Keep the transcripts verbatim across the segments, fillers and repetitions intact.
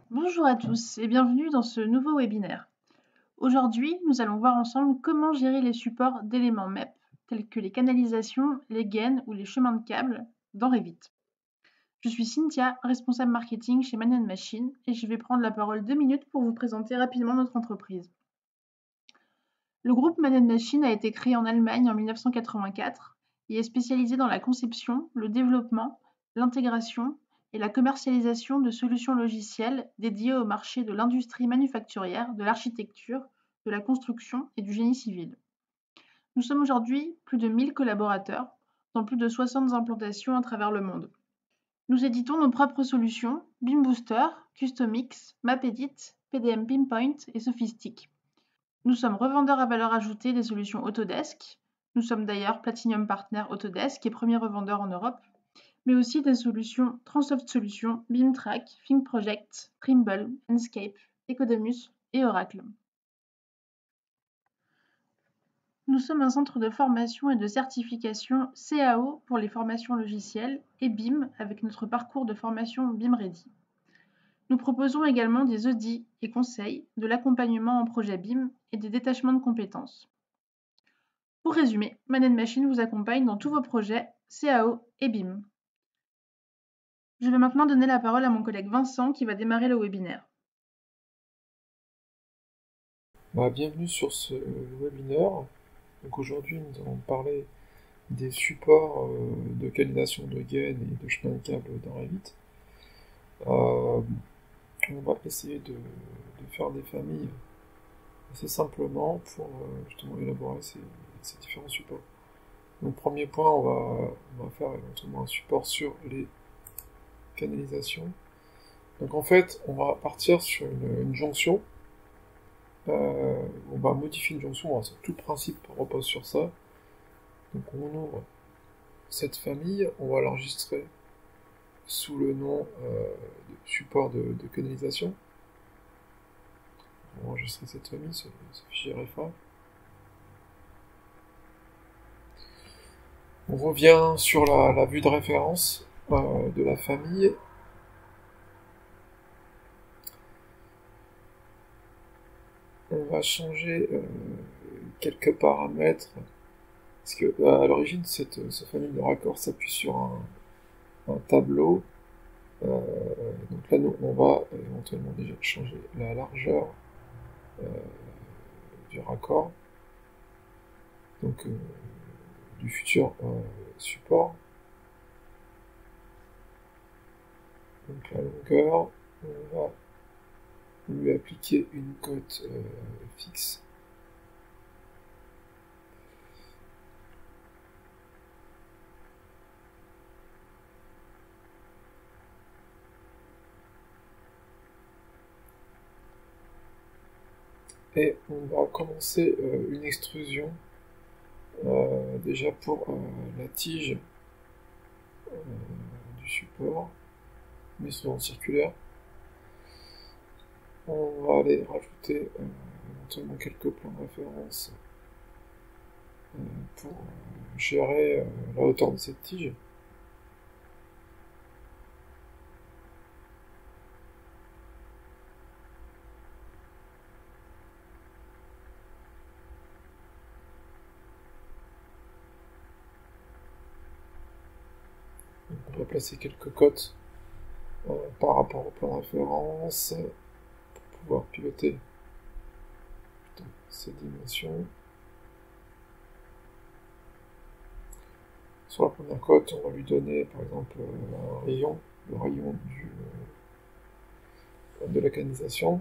Bonjour à tous et bienvenue dans ce nouveau webinaire. Aujourd'hui, nous allons voir ensemble comment gérer les supports d'éléments M E P tels que les canalisations, les gaines ou les chemins de câbles dans Revit. Je suis Cynthia, responsable marketing chez Man Machine et je vais prendre la parole deux minutes pour vous présenter rapidement notre entreprise. Le groupe Man Machine a été créé en Allemagne en mille neuf cent quatre-vingt-quatre et est spécialisé dans la conception, le développement, l'intégration et la commercialisation de solutions logicielles dédiées au marché de l'industrie manufacturière, de l'architecture, de la construction et du génie civil. Nous sommes aujourd'hui plus de mille collaborateurs dans plus de soixante implantations à travers le monde. Nous éditons nos propres solutions BIM Booster, Customix, MapEdit, P D M Pinpoint et Sophistic. Nous sommes revendeurs à valeur ajoutée des solutions Autodesk. Nous sommes d'ailleurs Platinum Partner Autodesk et premier revendeur en Europe, mais aussi des solutions Transoft Solutions, BIMTrack, ThinkProject, Trimble, Enscape, Ecodemus et Oracle. Nous sommes un centre de formation et de certification C A O pour les formations logicielles et BIM avec notre parcours de formation BIM Ready. Nous proposons également des audits et conseils, de l'accompagnement en projet BIM et des détachements de compétences. Pour résumer, Man Machine vous accompagne dans tous vos projets C A O et BIM. Je vais maintenant donner la parole à mon collègue Vincent qui va démarrer le webinaire. Bah, bienvenue sur ce webinaire. Donc aujourd'hui, nous allons parler des supports euh, de canalisation de gaines et de chemin de câble dans Revit. Euh, on va essayer de, de faire des familles assez simplement pour euh, justement élaborer ces, ces différents supports. Donc premier point, on va, on va faire éventuellement un support sur les canalisations. Donc en fait, on va partir sur une, une jonction. Euh, on va modifier une jonction, tout le principe repose sur ça. Donc on ouvre cette famille, on va l'enregistrer sous le nom euh, de support de, de canalisation. On va enregistrer cette famille, ce, ce fichier R F A. On revient sur la, la vue de référence euh, de la famille. On va changer euh, quelques paramètres, parce que euh, à l'origine, cette, cette famille de raccords s'appuie sur un, un tableau. Euh, donc là, nous, on va éventuellement déjà changer la largeur euh, du raccord, donc euh, du futur euh, support. Donc la longueur, on va lui appliquer une cote euh, fixe. Et on va commencer euh, une extrusion euh, déjà pour euh, la tige euh, du support, mais souvent circulaire. On va aller rajouter euh, éventuellement quelques plans de référence euh, pour euh, gérer euh, la hauteur de cette tige. Donc on va placer quelques cotes euh, par rapport au plan de référence pour pouvoir piloter ces dimensions. Sur la première cote, on va lui donner par exemple un rayon, le rayon du, euh, de la canalisation.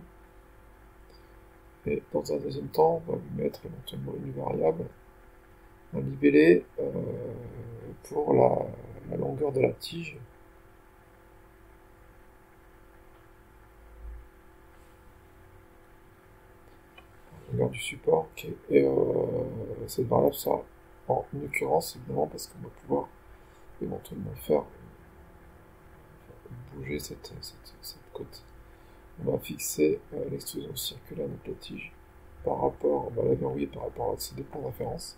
Et dans un deuxième temps, on va lui mettre éventuellement une variable, un libellé euh, pour la, la longueur de la tige. La longueur du support. Okay. Et euh, cette variable sera en l'occurrence, évidemment, parce qu'on va pouvoir éventuellement faire bouger cette, cette, cette côte. On va fixer euh, l'extrusion circulaire de la tige par rapport, on va la verrouiller par rapport à ces deux points de référence.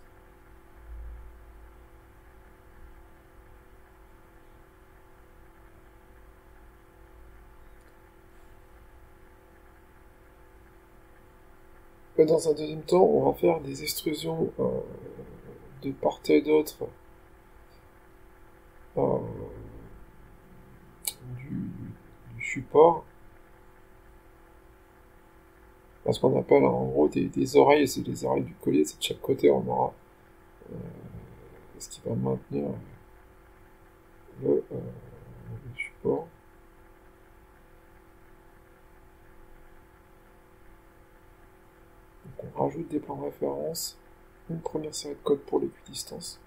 Et dans un deuxième temps, on va faire des extrusions euh, de part et d'autre euh, du, du support. Ce qu'on appelle en gros des, des oreilles, c'est les oreilles du collier, c'est de chaque côté on aura euh, ce qui va maintenir le, euh, le support. Donc on rajoute des plans de référence, une première série de codes pour l'équidistance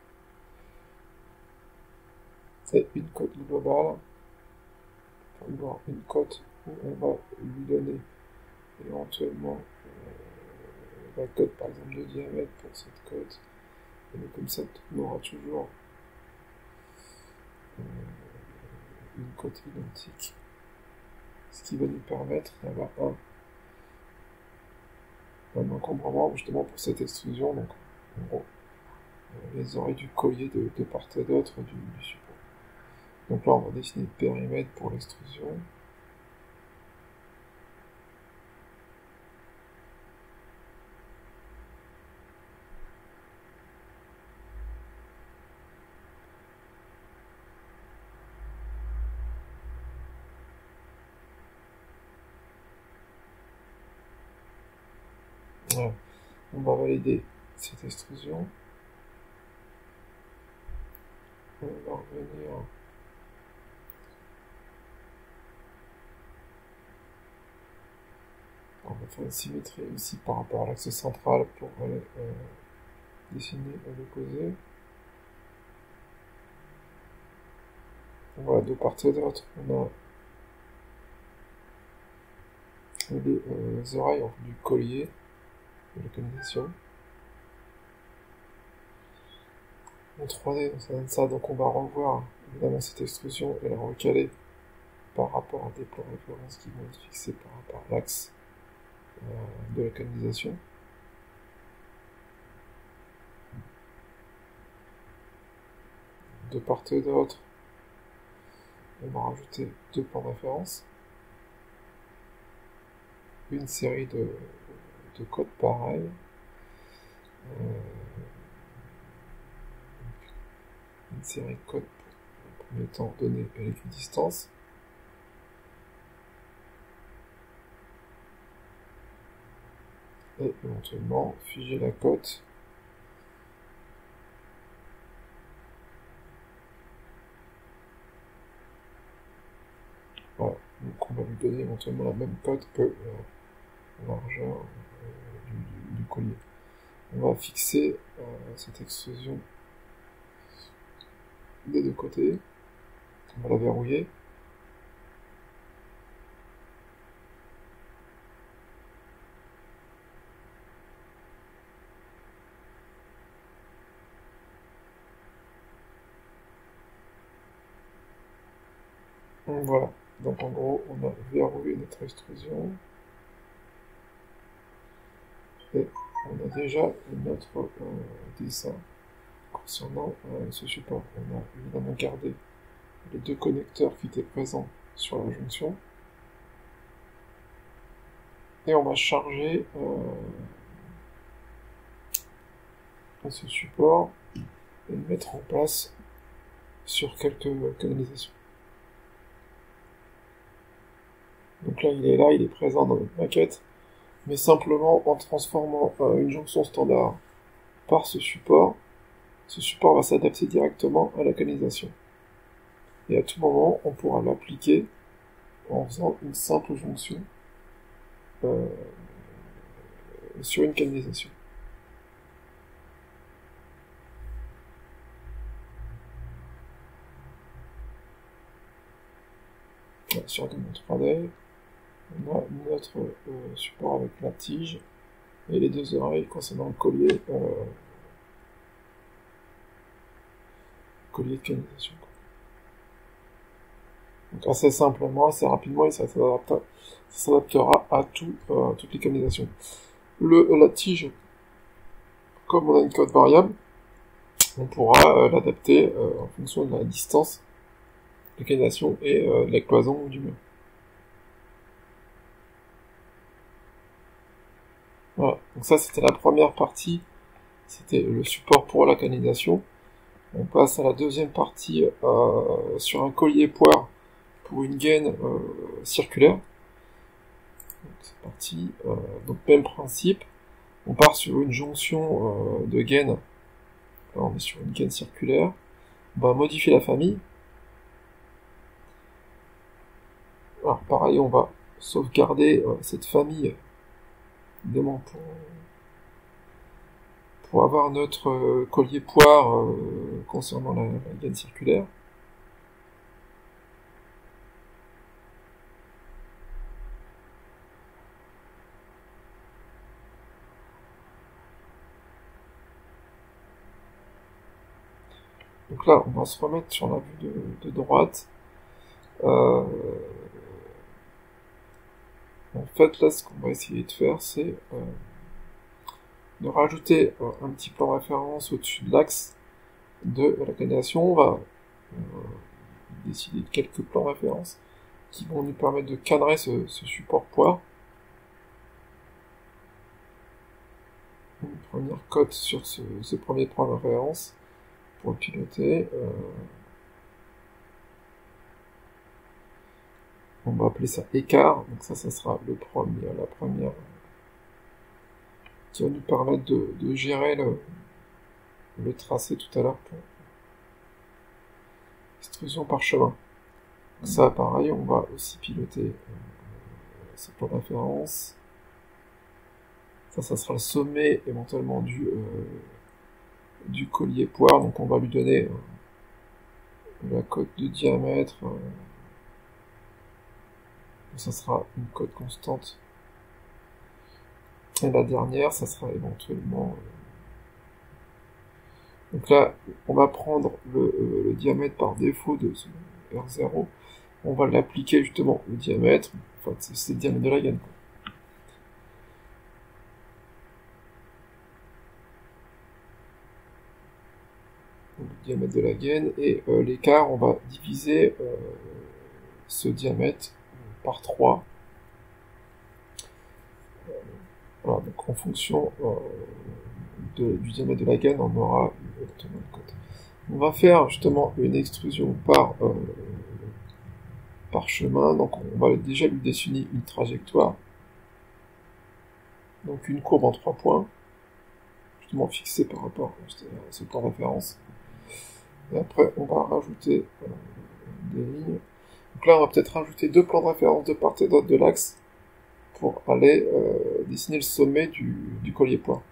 et une cote globale, pour voir une cote où on va lui donner éventuellement euh, la cote par exemple de diamètre pour cette cote, et comme ça on aura toujours euh, une cote identique, ce qui va nous permettre d'avoir un, un encombrement justement pour cette extrusion, donc en gros euh, les oreilles du collier de, de part et d'autre du, du support. Donc là on va dessiner le périmètre pour l'extrusion. Voilà. On va valider cette extrusion. On va revenir on va faire une symétrie aussi par rapport à l'axe central pour aller euh, dessiner à l'opposé. Voilà, de part et d'autre, on a les euh, oreilles du collier de la canalisation. En trois D, ça donne ça, donc on va revoir évidemment cette extrusion et la recaler par rapport à des plans de référence qui vont être fixés par rapport à l'axe euh, de la canalisation. De part et d'autre, on va rajouter deux plans de référence, une série de, de codes pareils, euh, une série de codes pour, en premier temps, donner l'équidistance. Et éventuellement figer la cote voilà, donc on va lui donner éventuellement la même cote que la largeur euh, du, du, du collier. On va fixer euh, cette extrusion des deux côtés, on va la verrouiller. Voilà, donc en gros on a verrouillé notre extrusion et on a déjà notre euh, dessin concernant euh, ce support. On a évidemment gardé les deux connecteurs qui étaient présents sur la jonction et on va charger euh, ce support et le mettre en place sur quelques canalisations. Donc là il est là, il est présent dans notre maquette, mais simplement en transformant euh, une jonction standard par ce support, ce support va s'adapter directement à la canalisation. Et à tout moment, on pourra l'appliquer en faisant une simple jonction euh, sur une canalisation. Voilà, sur le trois D, on a notre euh, support avec la tige et les deux oreilles concernant le collier, euh, collier de canalisation. Donc assez simplement, assez rapidement, et ça s'adaptera à tout, euh, toutes les canalisations. Le, la tige, comme on a une cote variable, on pourra euh, l'adapter euh, en fonction de la distance de canalisation et euh, de la cloison du mur. Voilà, donc ça c'était la première partie, c'était le support pour la canalisation. On passe à la deuxième partie euh, sur un collier poire pour une gaine euh, circulaire. Donc c'est parti, euh, donc même principe, on part sur une jonction euh, de gaine, là on est sur une gaine circulaire, on va modifier la famille. Alors pareil, on va sauvegarder euh, cette famille, évidemment pour, pour avoir notre euh, collier poire euh, concernant la, la gaine circulaire. Donc là, on va se remettre sur la vue de, de droite. Euh, en fait, là, ce qu'on va essayer de faire, c'est euh, de rajouter euh, un petit plan référence au-dessus de l'axe de la canalisation. On va euh, décider de quelques plans références qui vont nous permettre de cadrer ce, ce support poire. Une première cote sur ce, ce premier plan de référence pour le piloter. Euh, on va appeler ça écart, donc ça, ça sera le premier, la première qui va nous permettre de, de gérer le, le tracé tout à l'heure pour extrusion par chemin. Donc ça, pareil, on va aussi piloter euh, ce plan de référence. Ça, ça sera le sommet éventuellement du, euh, du collier poire, donc on va lui donner euh, la cote de diamètre. Euh, ça sera une cote constante. Et la dernière, ça sera éventuellement... Euh, donc là, on va prendre le, euh, le diamètre par défaut de ce R zéro. On va l'appliquer justement au diamètre. Enfin, c'est le diamètre de la gaine, quoi. Le diamètre de la gaine, et euh, l'écart, on va diviser euh, ce diamètre par trois. Euh, voilà, donc en fonction euh, de, du diamètre de la gaine, on aura une cote. On va faire justement une extrusion par, euh, par chemin, donc on va déjà lui dessiner une trajectoire. Donc une courbe en trois points, justement fixée par rapport à ce plan de référence. Et après, on va rajouter euh, des lignes. Donc là, on va peut-être rajouter deux plans de référence de part et d'autre de l'axe pour aller euh, dessiner le sommet du, du collier poire.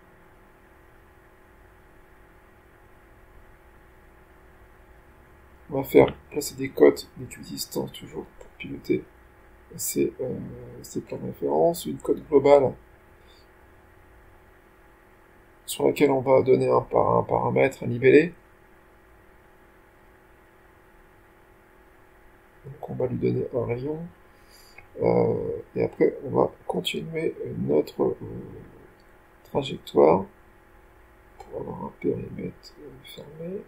On va faire placer des cotes d'équidistance toujours pour piloter ces, euh, ces plans de référence. Une cote globale sur laquelle on va donner un, un paramètre, un libellé. Donc on va lui donner un rayon. Euh, et après, on va continuer notre euh, trajectoire pour avoir un périmètre euh, fermé.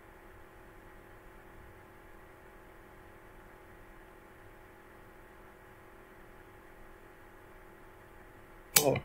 Voilà.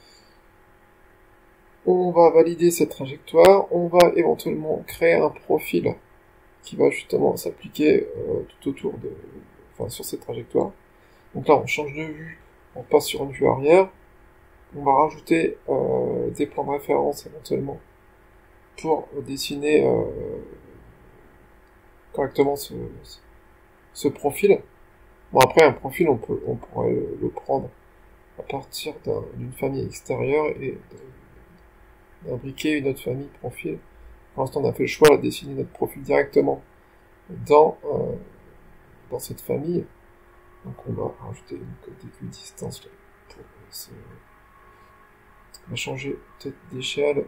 On va valider cette trajectoire. On va éventuellement créer un profil qui va justement s'appliquer euh, tout autour de, enfin, sur cette trajectoire. Donc là, on change de vue, on passe sur une vue arrière. On va rajouter euh, des plans de référence éventuellement pour dessiner euh, correctement ce, ce profil. Bon, après, un profil, on, peut, on pourrait le, le prendre à partir d'une famille extérieure et d'imbriquer une autre famille profil. Pour l'instant, on a fait le choix de dessiner notre profil directement dans, euh, dans cette famille. Donc on va rajouter une cote d'équidistance pour ce... On va changer peut-être d'échelle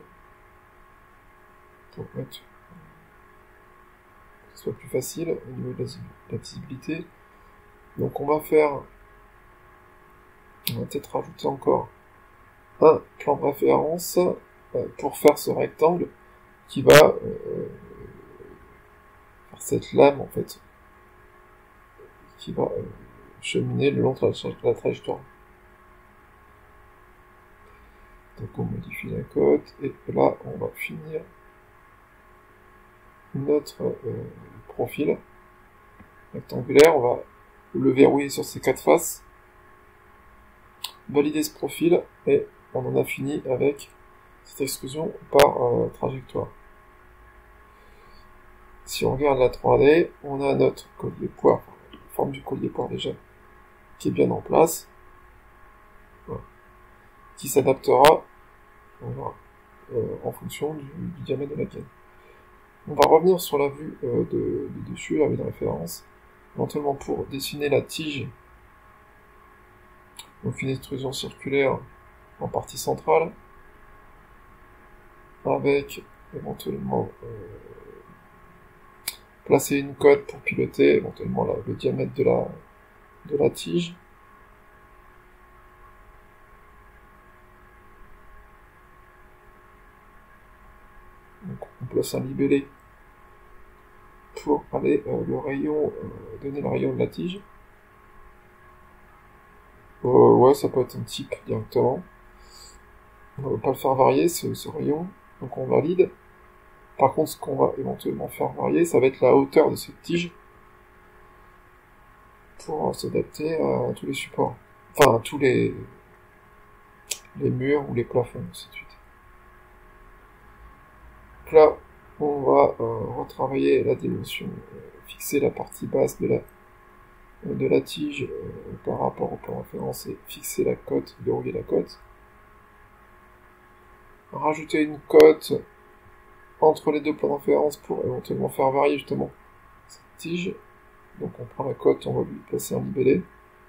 pour mettre que ce soit plus facile au niveau de la visibilité. Donc on va faire, on va peut-être rajouter encore un plan de référence pour faire ce rectangle qui va euh, faire cette lame en fait, qui va euh, cheminer le long de la, la trajectoire. Donc on modifie la cote, et là on va finir notre euh, profil rectangulaire. On va le verrouiller sur ces quatre faces, valider ce profil, et on en a fini avec cette extrusion par euh, trajectoire. Si on regarde la trois D, on a notre collier poire, la forme du collier poire déjà, qui est bien en place, voilà, qui s'adaptera voilà, euh, en fonction du, du diamètre de la gaine. On va revenir sur la vue euh, de, de dessus, la vue de référence, éventuellement pour dessiner la tige, donc une extrusion circulaire en partie centrale, avec éventuellement euh, placer une cote pour piloter éventuellement la, le diamètre de la, de la tige. Donc on place un libellé pour aller euh, le rayon, euh, donner le rayon de la tige. Euh, ouais, ça peut être un type directement. On ne va pas le faire varier ce, ce rayon, donc on valide. Par contre, ce qu'on va éventuellement faire varier, ça va être la hauteur de cette tige pour s'adapter à tous les supports, enfin à tous les, les murs ou les plafonds, ainsi de suite. Donc là, on va euh, retravailler la dimension, euh, fixer la partie basse de la, euh, de la tige euh, par rapport au plan référence et fixer la cote, verrouiller la cote. Rajouter une cote entre les deux plans de référence pour éventuellement faire varier justement cette tige. Donc on prend la cote, on va lui placer un libellé.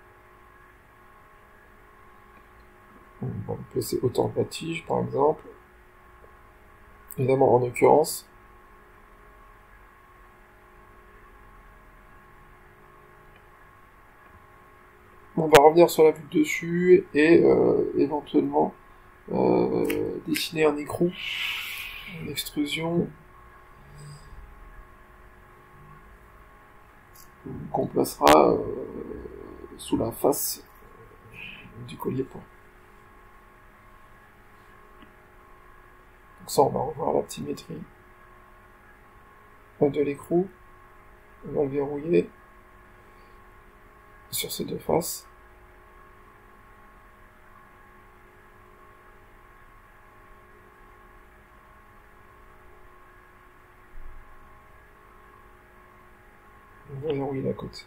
On va lui placer autant de la tige par exemple. Évidemment en l'occurrence. On va revenir sur la vue de dessus et euh, éventuellement euh, dessiner un écrou, une extrusion qu'on placera euh, sous la face du collier point. Donc ça, on va revoir la symétrie de l'écrou. On va le verrouiller sur ces deux faces. On va verrouiller la côte.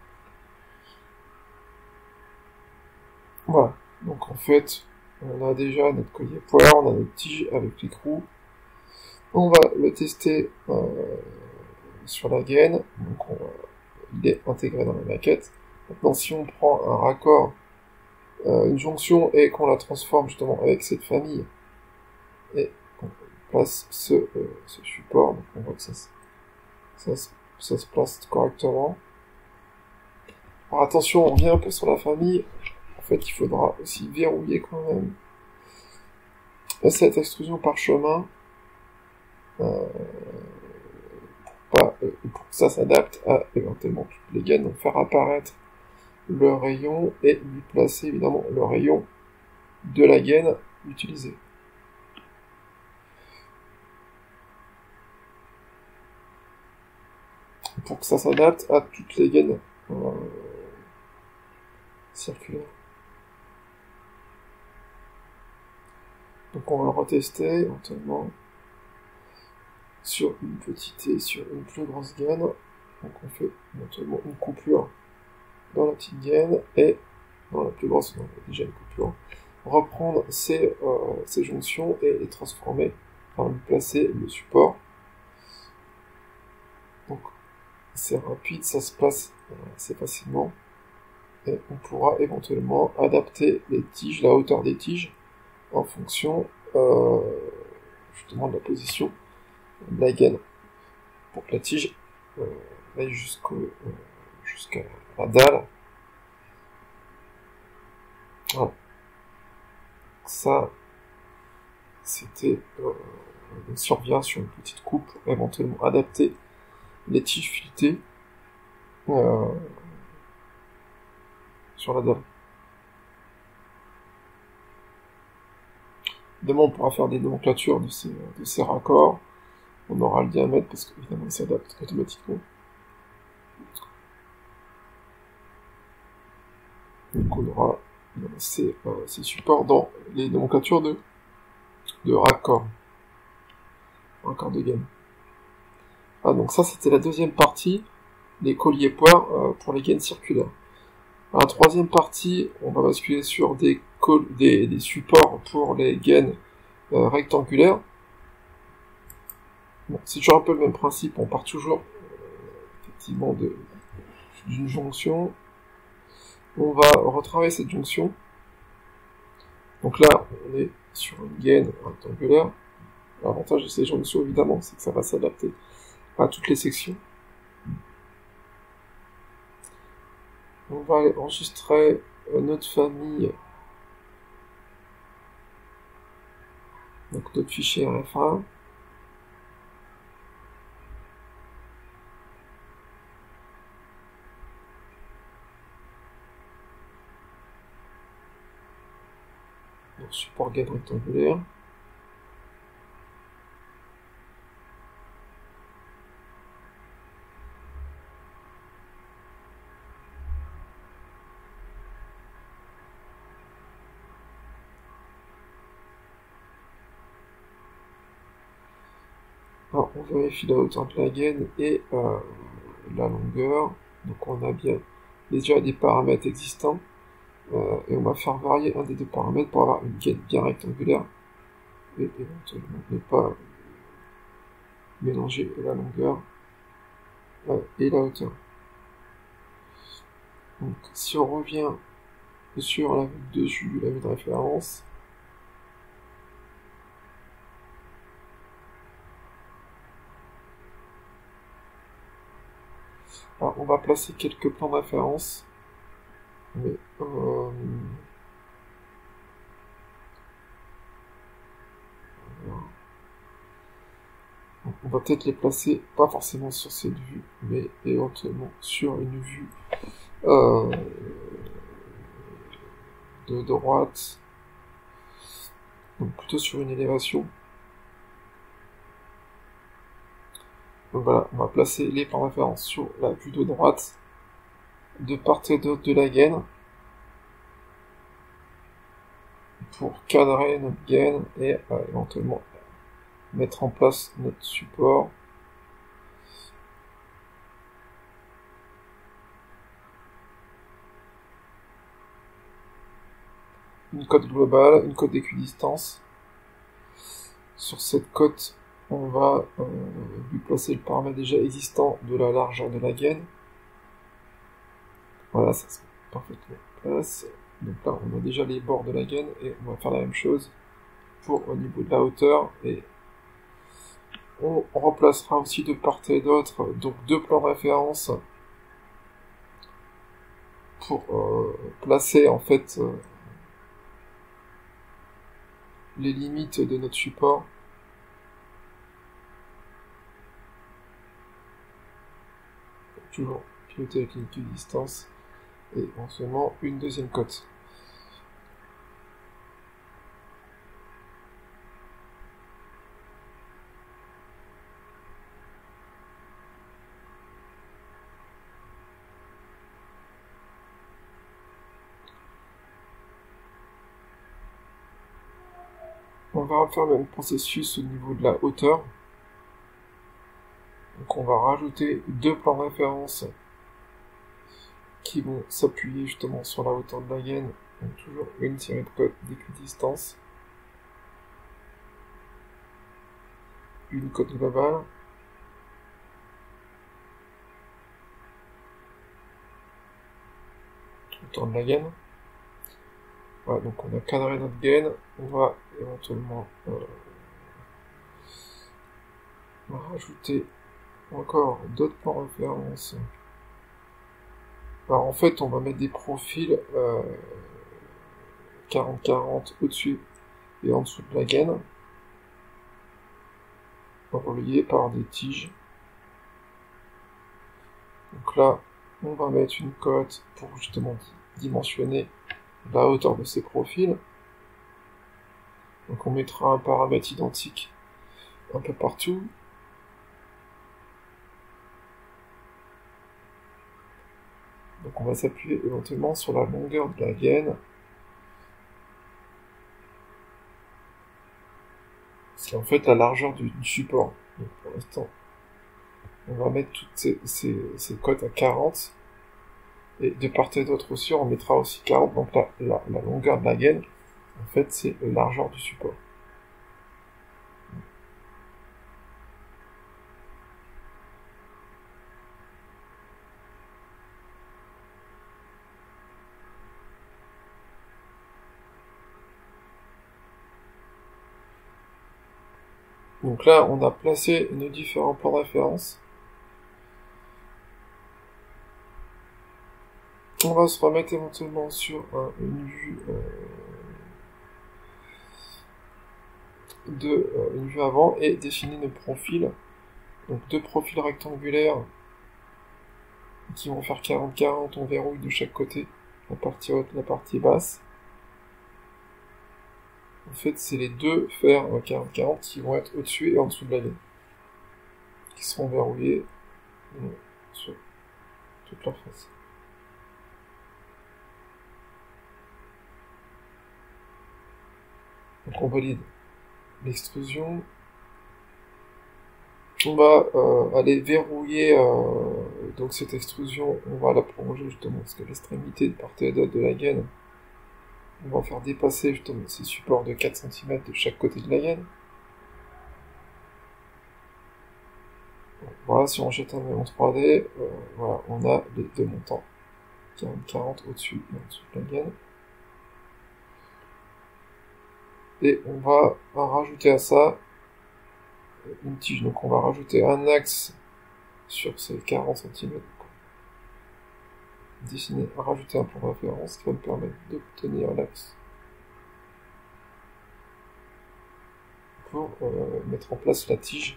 Voilà. Donc en fait, on a déjà notre collier poire, on a notre tige avec l'écrou. On va le tester euh, sur la gaine. Donc on va, il est intégré dans la maquette. Maintenant, si on prend un raccord, euh, une jonction, et qu'on la transforme justement avec cette famille, et qu'on place ce, euh, ce support, donc on voit que ça, ça, ça se place correctement. Alors attention, on revient un peu sur la famille. En fait, il faudra aussi verrouiller quand même cette extrusion parchemin euh, pour, pas, euh, pour que ça s'adapte à éventuellement toutes les gaines. Donc faire apparaître le rayon et lui placer évidemment le rayon de la gaine utilisée. Pour que ça s'adapte à toutes les gaines euh, circulaires. Donc on va le retester éventuellement sur une petite et sur une plus grosse gaine. Donc on fait éventuellement une coupure dans la petite gaine et dans la plus grosse, non, déjà une coupure. Reprendre ces, euh, ces jonctions et les transformer, enfin lui placer le support. Donc c'est rapide, ça se place assez facilement. Et on pourra éventuellement adapter les tiges, la hauteur des tiges, en fonction euh, justement de la position de la gaine. Pour que la tige euh, aille jusqu'au, euh, jusqu'à la dalle. Voilà. Ça, c'était... Euh, on survient sur une petite coupe, éventuellement adapter les tiges filetées euh, sur la dalle. Évidemment, on pourra faire des nomenclatures de ces, de ces raccords. On aura le diamètre parce qu'évidemment, il s'adapte automatiquement. Donc, on aura ces, euh, ces supports dans les nomenclatures de, de raccords. Raccords de gaine. Ah, donc ça, c'était la deuxième partie, les colliers poires euh, pour les gaines circulaires. Dans la troisième partie, on va basculer sur des, des, des supports pour les gaines euh, rectangulaires. Bon, c'est toujours un peu le même principe, on part toujours euh, effectivement de, d'une jonction. On va retravailler cette jonction. Donc là, on est sur une gaine rectangulaire. L'avantage de ces jonctions, évidemment, c'est que ça va s'adapter à toutes les sections. On va aller enregistrer notre famille, donc notre fichier R F A. Donc support gaine rectangulaire. Alors, on vérifie la hauteur de la gaine et euh, la longueur. Donc on a bien déjà des paramètres existants. Euh, et on va faire varier un des deux paramètres pour avoir une gaine bien rectangulaire. Et éventuellement ne pas mélanger la longueur euh, et la hauteur. Donc si on revient sur la vue de dessus, la vue de référence, alors, on va placer quelques plans de référence, mais euh, on va peut-être les placer pas forcément sur cette vue, mais éventuellement sur une vue euh, de droite, donc plutôt sur une élévation. Donc voilà, on va placer les plans de référence sur la vue de droite, de part et d'autre de la gaine, pour cadrer notre gaine et euh, éventuellement mettre en place notre support. Une cote globale, une cote d'équidistance. Sur cette cote, on va euh, lui placer le paramètre déjà existant de la largeur de la gaine. Voilà, ça se met parfaitement en place. Donc là, on a déjà les bords de la gaine et on va faire la même chose pour au niveau de la hauteur. Et on remplacera aussi de part et d'autre donc deux plans de référence pour euh, placer en fait euh, les limites de notre support. Toujours piloter avec une équidistance et éventuellement une deuxième cote. On va refaire le même processus au niveau de la hauteur. Donc on va rajouter deux plans de référence qui vont s'appuyer justement sur la hauteur de la gaine. Donc toujours une série de cotes d'équidistance. Une cote globale. Hauteur de la gaine. Voilà, donc on a cadré notre gaine. On va éventuellement euh, rajouter encore d'autres plans de référence. Alors en fait, on va mettre des profils euh, quarante quarante au-dessus et en dessous de la gaine, reliés par des tiges. Donc là, on va mettre une cote pour justement dimensionner la hauteur de ces profils. Donc on mettra un paramètre identique un peu partout. Donc on va s'appuyer éventuellement sur la longueur de la gaine. C'est en fait la largeur du, du support. Donc pour l'instant, on va mettre toutes ces, ces, ces cotes à quarante. Et de part et d'autre aussi, on mettra aussi quarante. Donc la, la, la longueur de la gaine, en fait, c'est la largeur du support. Donc là, on a placé nos différents plans de référence. On va se remettre éventuellement sur un, une vue euh, de euh, une vue avant et définir nos profils. Donc deux profils rectangulaires qui vont faire quarante quarante, on verrouille de chaque côté la partie haute, la partie basse. En fait, c'est les deux fers quarante quarante qui vont être au-dessus et en dessous de la ligne, qui seront verrouillés euh, sur toute leur face. Donc on valide l'extrusion. On va euh, aller verrouiller euh, donc cette extrusion, on va la prolonger justement parce que l'extrémité de part et d'autre de la gaine, on va faire dépasser justement ces supports de quatre centimètres de chaque côté de la gaine. Voilà, si on jette un œil en trois D, euh, voilà, on a les deux montants, quarante quarante au-dessus et en dessous de la gaine. Et on va rajouter à ça une tige, donc on va rajouter un axe sur ces quarante centimètres. Dessiner, rajouter un plan de référence qui va me permettre d'obtenir l'axe pour euh, mettre en place la tige.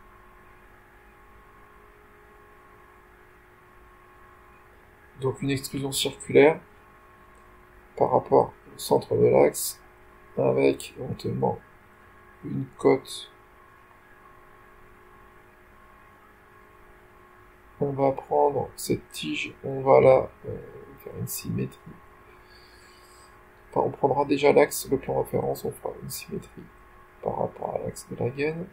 Donc une extrusion circulaire par rapport au centre de l'axe avec éventuellement une cote. On va prendre cette tige, on va la euh, faire une symétrie. Enfin, on prendra déjà l'axe, le plan référence, on fera une symétrie par rapport à l'axe de la gaine.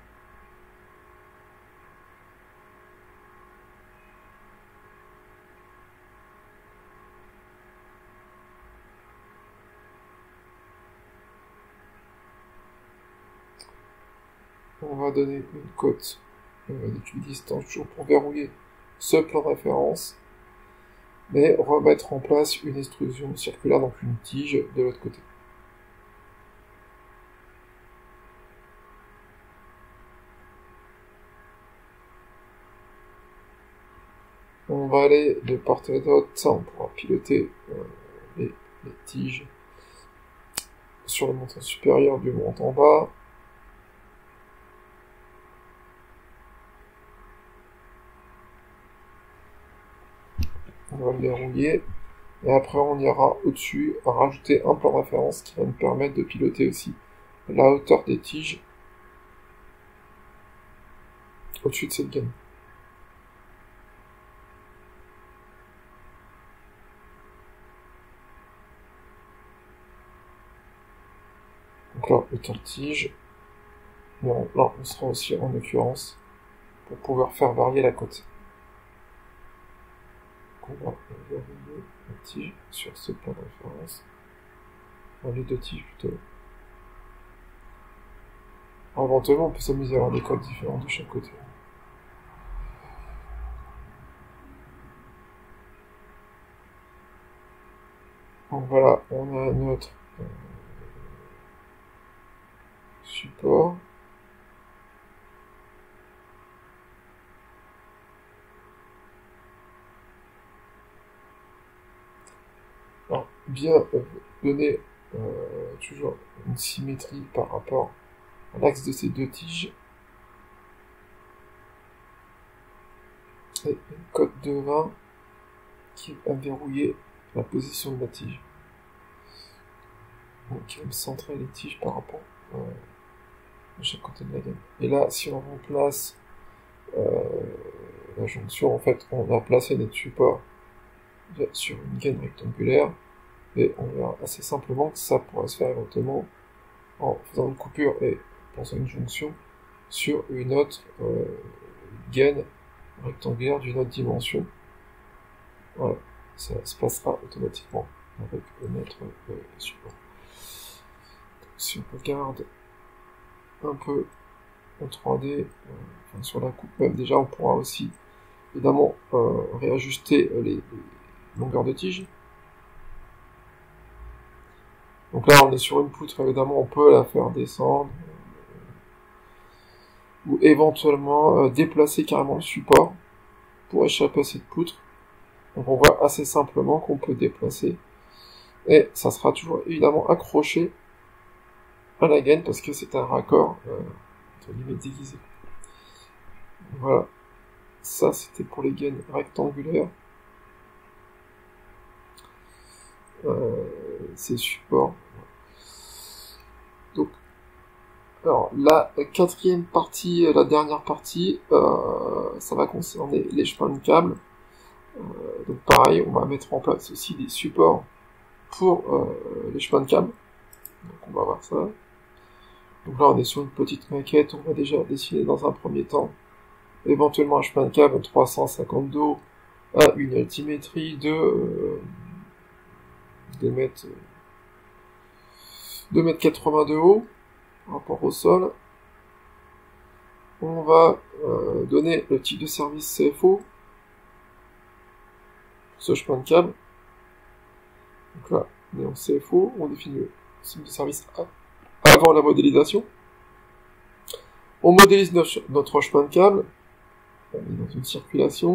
On va donner une cote euh, d'équidistance toujours pour verrouiller ce plan de référence, mais remettre en place une extrusion circulaire, donc une tige de l'autre côté. On va aller de part et d'autre, ça on pourra piloter euh, les, les tiges sur le montant supérieur du montant bas. On va le verrouiller. Et après, on ira au-dessus à rajouter un plan de référence qui va nous permettre de piloter aussi la hauteur des tiges au-dessus de cette gaine. Donc là, hauteur de tige. Mais là, on sera aussi en occurrence pour pouvoir faire varier la cote. Donc on va verrouiller la tige sur ce plan de référence. Enfin, les deux tiges plutôt. Alors, éventuellement, on peut s'amuser à avoir des codes différents de chaque côté. Donc voilà, on a notre euh, support. Alors, bien euh, donner euh, toujours une symétrie par rapport à l'axe de ces deux tiges. Et une cote de vingt qui va verrouiller la position de la tige. Donc qui va me centrer les tiges par rapport euh, de chaque côté de la gaine. Et là, si on remplace euh, la jonction, en fait, on a placé notre support sur une gaine rectangulaire, et on verra assez simplement que ça pourra se faire éventuellement en faisant une coupure et pensant une jonction sur une autre euh, gaine rectangulaire d'une autre dimension. Voilà, ça se passera automatiquement avec notre euh, support. Donc, si on regarde un peu en trois D, euh, enfin, sur la coupe même, déjà on pourra aussi évidemment euh, réajuster les, les longueurs de tige. Donc là on est sur une poutre, évidemment on peut la faire descendre, euh, ou éventuellement euh, déplacer carrément le support pour échapper à cette poutre. Donc on voit assez simplement qu'on peut déplacer, et ça sera toujours évidemment accroché à la gaine parce que c'est un raccord euh, entre guillemets déguisé. Voilà, ça c'était pour les gaines rectangulaires. Euh, ces supports. Donc, alors la quatrième partie, la dernière partie, euh, ça va concerner les chemins de câble. Euh, donc pareil, on va mettre en place aussi des supports pour euh, les chemins de câble. Donc on va voir ça. Donc là on est sur une petite maquette, on va déjà dessiner dans un premier temps éventuellement un chemin de câble trois cent cinquante de haut à une altimétrie de euh, deux mètres quatre-vingts de haut par rapport au sol. On va euh, donner le type de service C F O pour ce chemin de câble. Donc là, on est en C F O, on définit le type de service avant la modélisation. On modélise notre chemin de câble, on est dans une circulation,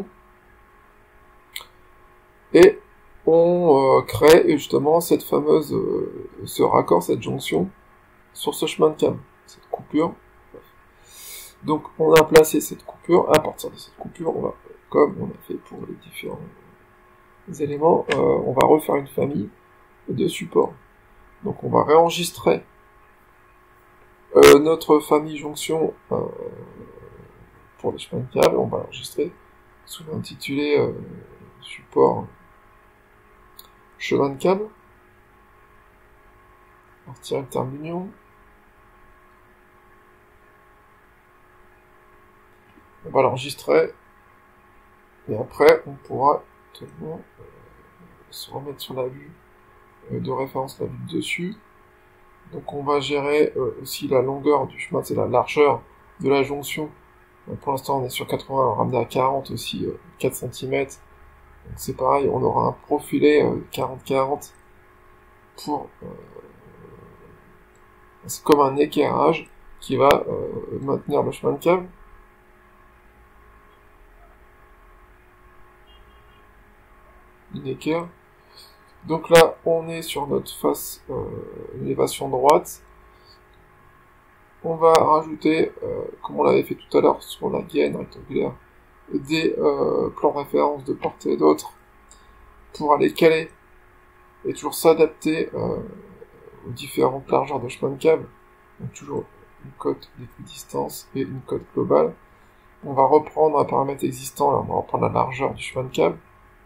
et on euh, crée justement cette fameuse, euh, ce raccord, cette jonction sur ce chemin de câble, cette coupure. Donc on a placé cette coupure. À partir de cette coupure, on va, comme on a fait pour les différents éléments, euh, on va refaire une famille de supports. Donc on va réenregistrer euh, notre famille jonction euh, pour les chemins de câble. On va l'enregistrer sous l'intitulé euh, support chemin de câble. On retire le terme d'union. On va l'enregistrer, et après on pourra tellement euh, se remettre sur la vue euh, de référence, la vue de dessus. Donc on va gérer euh, aussi la longueur du chemin, c'est la largeur de la jonction. Donc, pour l'instant on est sur quatre-vingts, on va ramener à quarante aussi, euh, quatre centimètres. Donc c'est pareil, on aura un profilé euh, quarante quarante pour... Euh, c'est comme un équerrage qui va euh, maintenir le chemin de câble. Une équerre. Donc là, on est sur notre face euh, élévation droite. On va rajouter, euh, comme on l'avait fait tout à l'heure sur la gaine rectangulaire, des euh, plans références de part et d'autre pour aller caler et toujours s'adapter euh, aux différentes largeurs de chemin de câble. Donc toujours une cote d'équidistance et une cote globale. On va reprendre un paramètre existant, là, on va reprendre la largeur du chemin de câble.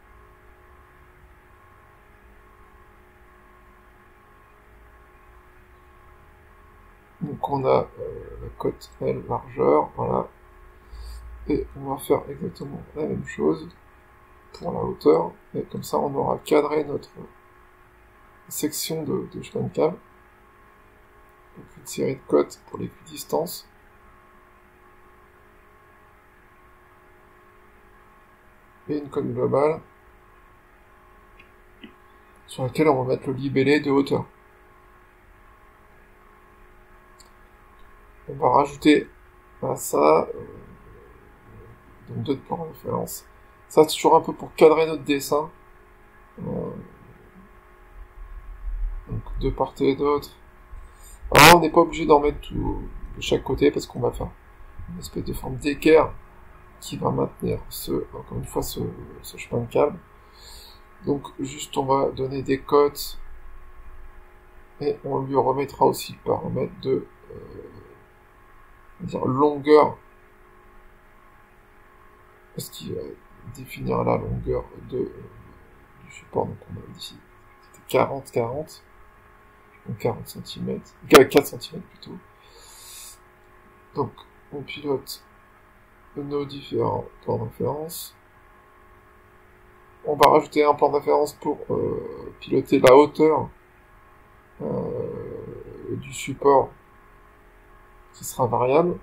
Donc on a euh, la cote L largeur, voilà. Et on va faire exactement la même chose pour la hauteur. Et comme ça on aura cadré notre section de, de chemin de câble. Donc une série de cotes pour l'équidistance. Et une cote globale sur laquelle on va mettre le libellé de hauteur. On va rajouter à ça euh, donc d'autres plans de référence. Ça c'est toujours un peu pour cadrer notre dessin. Euh, donc de part et d'autre. Alors on n'est pas obligé d'en mettre tout de chaque côté parce qu'on va faire une espèce de forme d'équerre qui va maintenir ce, encore une fois ce, ce chemin de câble. Donc juste on va donner des cotes et on lui remettra aussi le paramètre de on va dire longueur, parce qu'il va définir la longueur de, euh, du support, donc on a dit quarante quarante, donc quarante centimètres, quatre centimètres plutôt. Donc on pilote nos différents plans de référence. On va rajouter un plan de référence pour euh, piloter la hauteur euh, du support qui sera variable.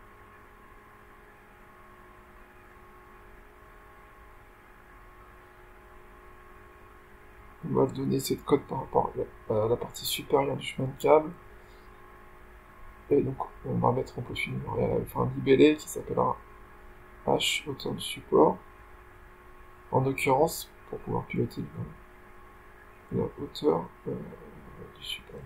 On va donner cette cote par rapport à la partie supérieure du chemin de câble. Et donc on va mettre en position numérique enfin, un libellé qui s'appellera H hauteur du support. En l'occurrence, pour pouvoir piloter la hauteur euh, du support.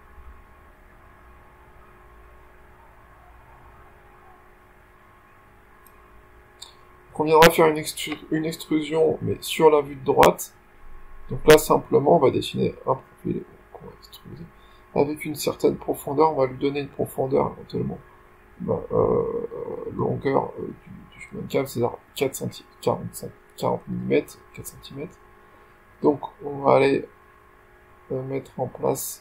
Donc on viendra faire une, extru une extrusion, mais sur la vue de droite. Donc là, simplement, on va dessiner un profil qu'on va extruser. Avec une certaine profondeur, on va lui donner une profondeur éventuellement. Ben, euh, longueur euh, du, du chemin de câble, c'est-à-dire quatre centimètres, quarante millimètres, quatre centimètres. Donc on va aller euh, mettre en place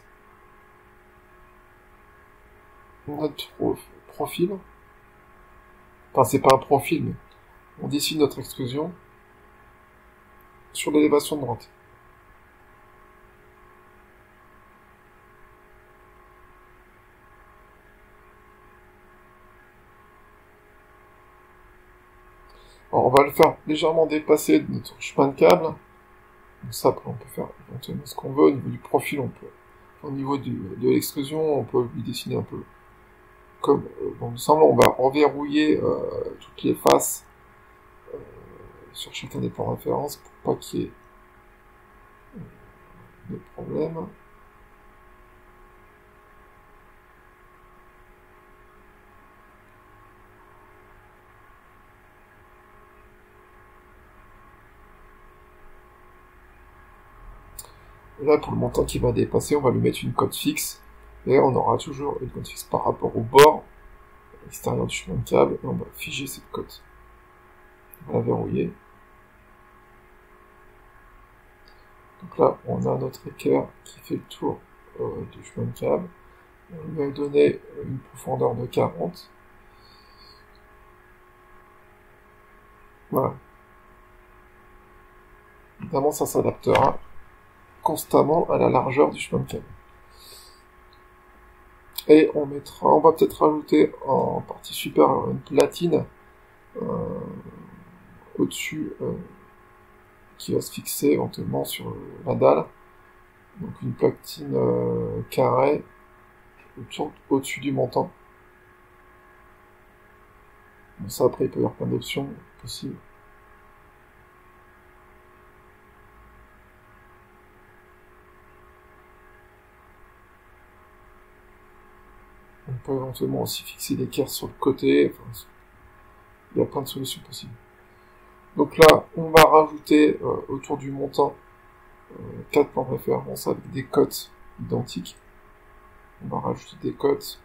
notre profil. Enfin, c'est pas un profil, mais on dessine notre extrusion sur l'élévation droite. Alors, on va le faire légèrement dépasser de notre chemin de câble. Donc ça, après, on peut faire éventuellement ce qu'on veut. Au niveau du profil, on peut, au niveau du, de l'extrusion, on peut lui dessiner un peu comme euh, bon, il me semble. On va reverrouiller euh, toutes les faces euh, sur chacun des plans de référence pour pas qu'il y ait euh, de problème. Là, pour le montant qui va dépasser, on va lui mettre une cote fixe. Et on aura toujours une cote fixe par rapport au bord extérieur du chemin de câble. Et on va figer cette cote. On va la verrouiller. Donc là, on a notre équerre qui fait le tour euh, du chemin de câble. On lui a donné une profondeur de quarante. Voilà. Évidemment, ça s'adaptera constamment à la largeur du chemin de câble. Et on mettra, on va peut-être rajouter en partie supérieure une platine euh, au-dessus euh, qui va se fixer éventuellement sur la dalle. Donc une platine euh, carrée au-dessus du montant. Bon, ça après il peut y avoir plein d'options possibles. On peut éventuellement aussi fixer l'équerre sur le côté. Enfin, il y a plein de solutions possibles. Donc là, on va rajouter euh, autour du montant euh, quatre plans de référence avec des cotes identiques. On va rajouter des cotes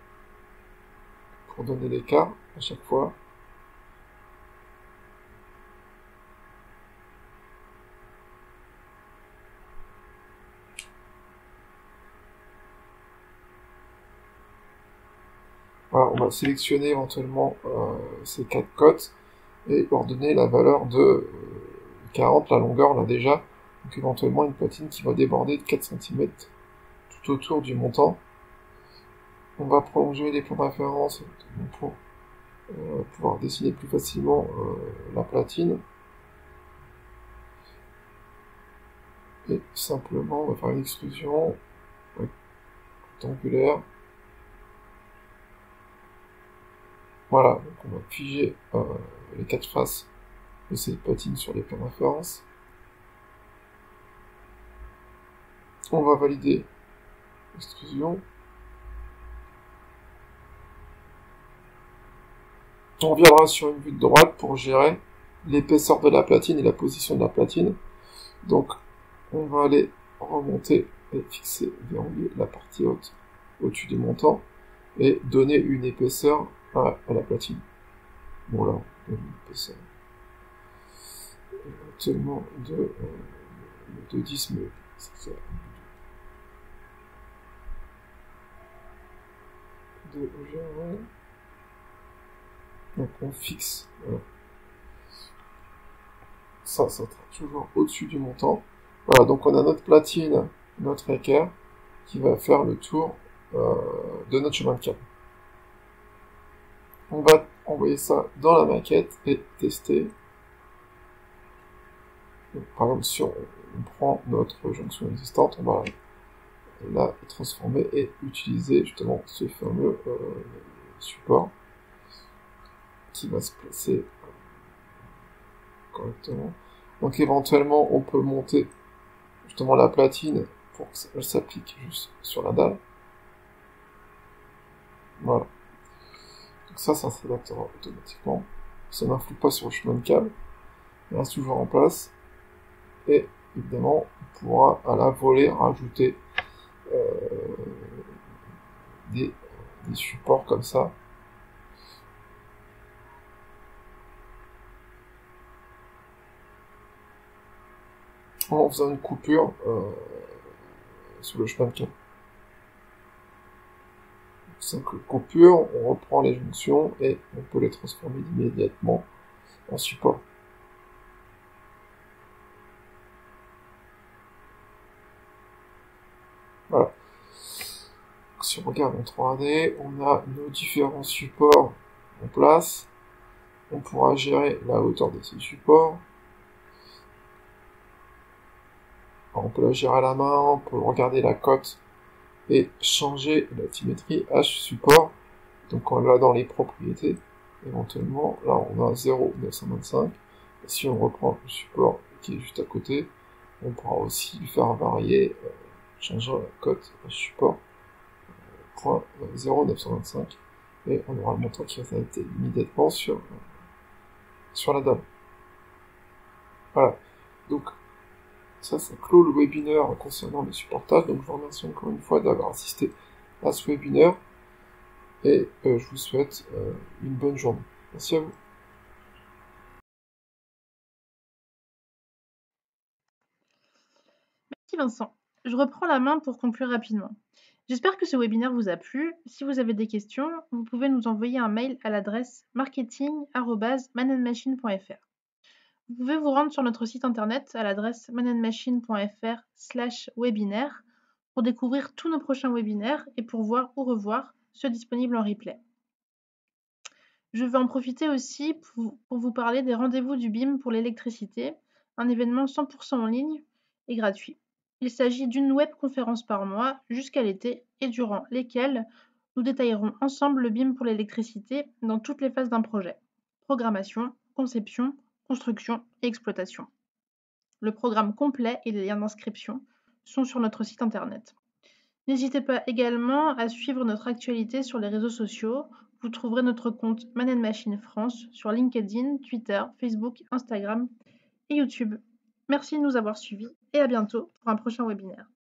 pour donner l'écart à chaque fois. Voilà, on va sélectionner éventuellement euh, ces quatre cotes et leur donner la valeur de euh, quarante, la longueur on l'a déjà, donc éventuellement une platine qui va déborder de quatre centimètres tout autour du montant. On va prolonger les plans de référence pour euh, pouvoir dessiner plus facilement euh, la platine. Et simplement, on va faire une extrusion rectangulaire. Voilà, donc on va figer euh, les quatre faces de cette platine sur les plans de référence. On va valider l'extrusion. On viendra sur une vue de droite pour gérer l'épaisseur de la platine et la position de la platine. Donc, on va aller remonter et fixer, verrouiller la partie haute au-dessus du montant. et donner une épaisseur à, à la platine. Bon là, on donne une épaisseur actuellement de, euh, de dix millimètres. C'est ça. De, donc on fixe, voilà. Ça, ça sera toujours au-dessus du montant. Voilà, donc on a notre platine, notre équerre, qui va faire le tour euh, de notre chemin de câble. On va envoyer ça dans la maquette et tester. Donc, par exemple, si on, on prend notre jonction existante, on va la, la transformer et utiliser justement ce fameux euh, support qui va se placer euh, correctement. Donc éventuellement, on peut monter justement la platine pour qu'elle s'applique juste sur la dalle. Voilà. Donc ça, ça s'adaptera automatiquement. Ça n'influe pas sur le chemin de câble. Il reste toujours en place. Et évidemment, on pourra à la volée rajouter euh, des, des supports comme ça. En faisant une coupure euh, sous le chemin de câble. Simple coupure, on reprend les jonctions et on peut les transformer immédiatement en support. Voilà. Si on regarde en trois D, on a nos différents supports en place. On pourra gérer la hauteur de ces supports. Alors, on peut la gérer à la main, on peut regarder la cote et changer la symétrie H support. Donc on l'a dans les propriétés. Éventuellement, là on a zéro virgule neuf cent vingt-cinq. Et si on reprend le support qui est juste à côté, on pourra aussi le faire varier, euh, changeant la cote H support euh, zéro virgule neuf cent vingt-cinq. Et on aura le montant qui va s'arrêter immédiatement sur, euh, sur la dalle. Voilà. Donc, ça, ça clôt le webinaire concernant le supportage. Donc, je vous remercie encore une fois d'avoir assisté à ce webinaire. Et euh, je vous souhaite euh, une bonne journée. Merci à vous. Merci Vincent. Je reprends la main pour conclure rapidement. J'espère que ce webinaire vous a plu. Si vous avez des questions, vous pouvez nous envoyer un mail à l'adresse marketing arobase man and machine point f r. Vous pouvez vous rendre sur notre site internet à l'adresse man and machine point f r slash webinaire pour découvrir tous nos prochains webinaires et pour voir ou revoir ceux disponibles en replay. Je vais en profiter aussi pour, pour vous parler des rendez-vous du B I M pour l'électricité, un événement cent pour cent en ligne et gratuit. Il s'agit d'une webconférence par mois jusqu'à l'été et durant lesquelles nous détaillerons ensemble le B I M pour l'électricité dans toutes les phases d'un projet. Programmation, conception, construction et exploitation. Le programme complet et les liens d'inscription sont sur notre site internet. N'hésitez pas également à suivre notre actualité sur les réseaux sociaux. Vous trouverez notre compte Man and Machine France sur LinkedIn, Twitter, Facebook, Instagram et YouTube. Merci de nous avoir suivis et à bientôt pour un prochain webinaire.